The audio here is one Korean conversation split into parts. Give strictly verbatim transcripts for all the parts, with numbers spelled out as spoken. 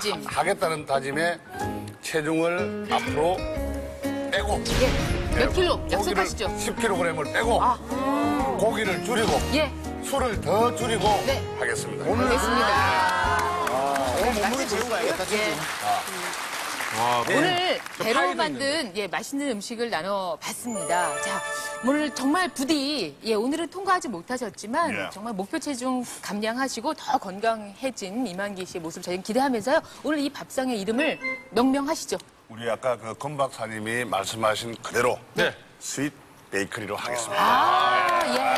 다짐. 하겠다는 다짐에 체중을 앞으로 빼고 예. 몇 킬로? 약속하시죠. 십 킬로그램을 빼고 아. 고기를 줄이고 예. 술을 더 줄이고 네. 하겠습니다. 오늘 됐습니다. 오늘 몸무게 재고 가야겠다, 지금. 예. 와, 오늘 배로 파이도 만든 예, 맛있는 음식을 나눠봤습니다. 자, 오늘 정말 부디 예, 오늘은 통과하지 못하셨지만 예. 정말 목표 체중 감량하시고 더 건강해진 이만기 씨의 모습 저희는 기대하면서요. 오늘 이 밥상의 이름을 명명하시죠. 우리 아까 그 건 박사님이 말씀하신 그대로 네. 스윗 베이커리로 하겠습니다. 아, 예.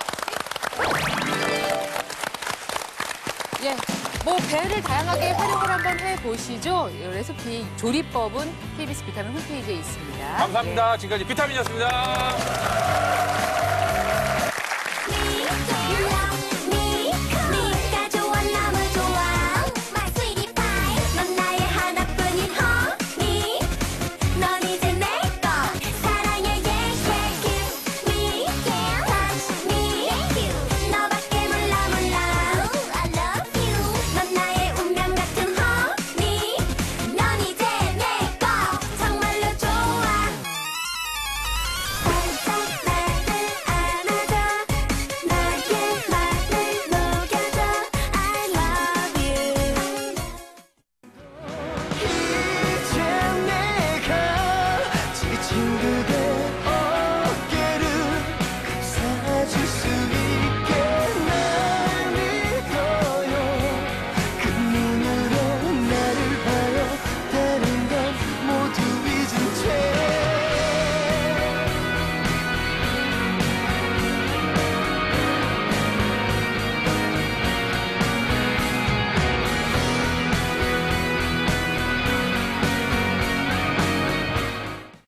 예. 뭐 배를 다양하게 활용을 한번 해보시죠. 이 레시피 조리법은 케이비에스 비타민 홈페이지에 있습니다. 감사합니다. 지금까지 비타민이었습니다.